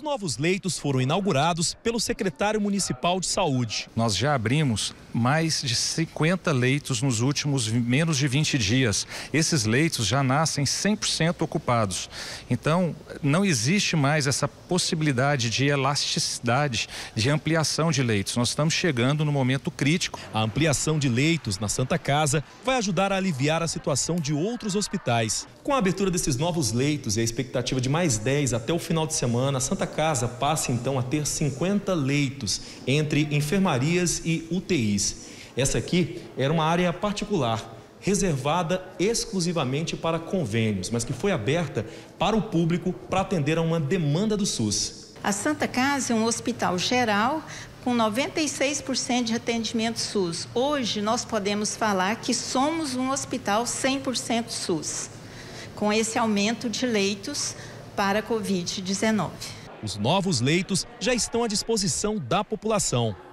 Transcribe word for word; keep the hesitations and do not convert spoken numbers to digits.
Novos leitos foram inaugurados pelo secretário municipal de saúde. Nós já abrimos mais de cinquenta leitos nos últimos menos de vinte dias. Esses leitos já nascem cem por cento ocupados. Então, não existe mais essa possibilidade de elasticidade, de ampliação de leitos. Nós estamos chegando no momento crítico. A ampliação de leitos na Santa Casa vai ajudar a aliviar a situação de outros hospitais. Com a abertura desses novos leitos e a expectativa de mais dez até o final de semana, a Santa Casa passa então a ter cinquenta leitos entre enfermarias e U T Is. Essa aqui era uma área particular, reservada exclusivamente para convênios, mas que foi aberta para o público para atender a uma demanda do SUS. A Santa Casa é um hospital geral com noventa e seis por cento de atendimento SUS. Hoje nós podemos falar que somos um hospital cem por cento SUS, com esse aumento de leitos para a covid dezenove. Os novos leitos já estão à disposição da população.